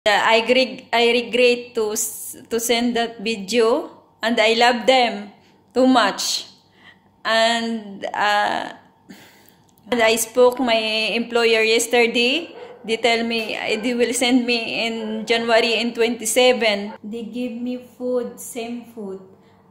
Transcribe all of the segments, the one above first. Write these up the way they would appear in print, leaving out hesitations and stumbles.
I regret to send that video, and I love them too much. And I spoke my employer yesterday. They tell me they will send me in January in 27. They give me food, same food.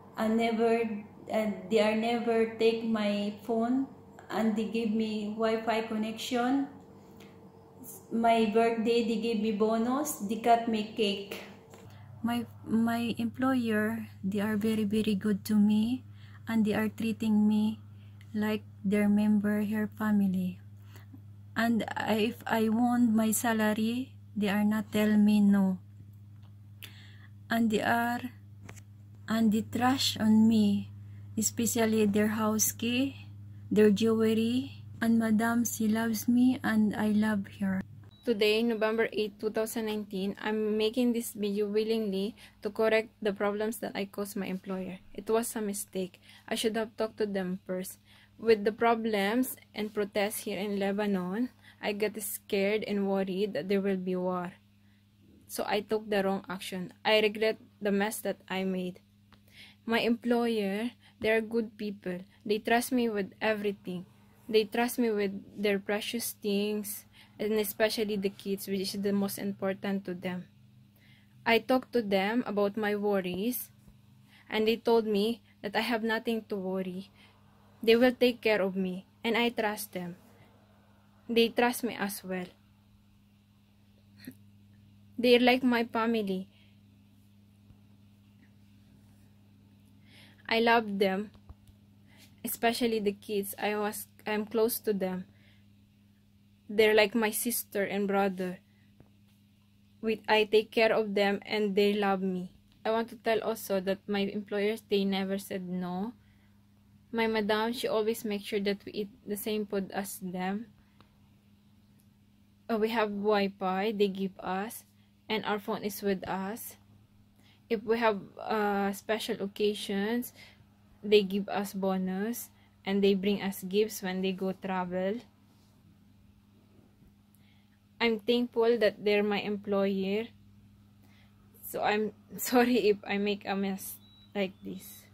They are never take my phone, and they give me Wi-Fi connection. My birthday, they give me bonus. They cut me cake. My employer, they are very good to me, and they are treating me like their member, her family. And if I want my salary, they are not tell me no. And they trash on me, especially their house key, their jewelry. And madam, she loves me and I love her. Today, November 8, 2019, I'm making this video willingly to correct the problems that I caused my employer. It was a mistake. I should have talked to them first. With the problems and protests here in Lebanon, I got scared and worried that there will be war. So I took the wrong action. I regret the mess that I made. My employer, they are good people. They trust me with everything. They trust me with their precious things, and especially the kids, which is the most important to them. I talked to them about my worries, and they told me that I have nothing to worry. They will take care of me, and I trust them. They trust me as well. They're like my family. I love them, especially the kids. I'm close to them. They're like my sister and brother. I take care of them and they love me. I want to tell also that my employers, they never said no. My madam, she always makes sure that we eat the same food as them. We have Wi-Fi, they give us, and our phone is with us. If we have special occasions, they give us bonus, and they bring us gifts when they go travel. I'm thankful that they're my employer. So I'm sorry if I make a mess like this.